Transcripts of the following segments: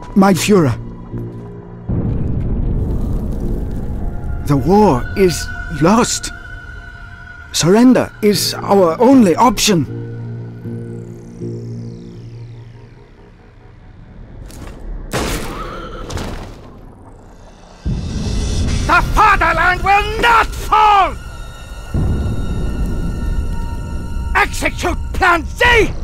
My Führer. The war is lost. Surrender is our only option. The fatherland will not fall! Execute Plan Z!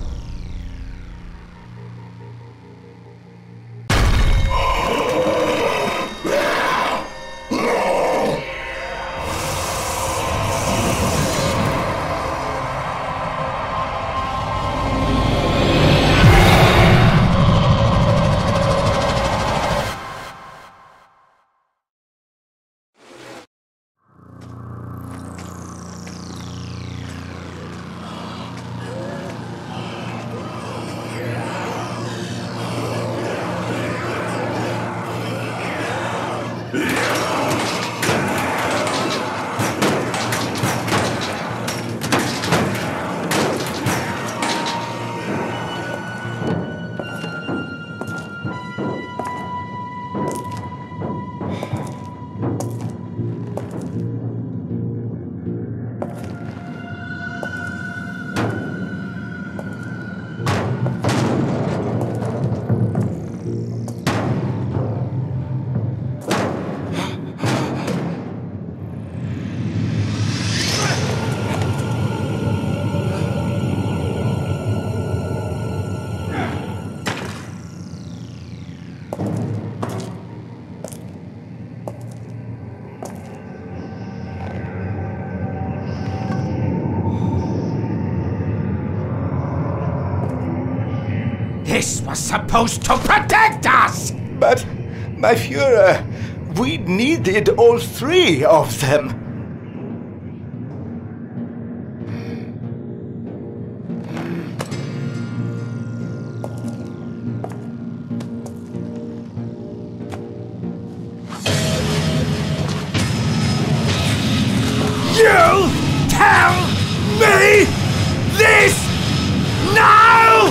This was supposed to protect us! But, my Führer, we needed all three of them. You tell me this now!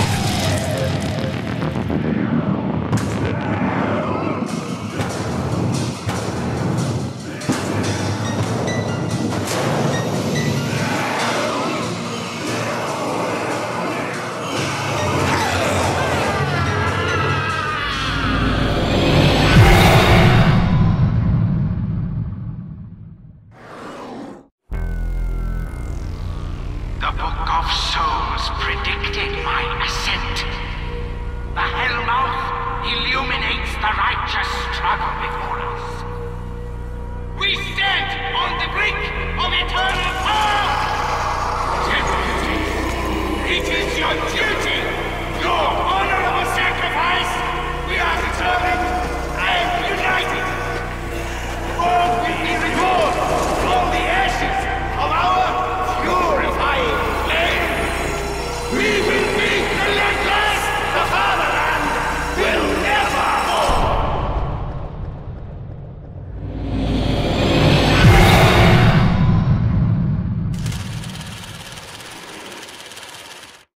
The Book of Souls predicted my ascent. The Hellmouth illuminates the righteous struggle before us. We stand on the brink of eternal power! It is your duty, your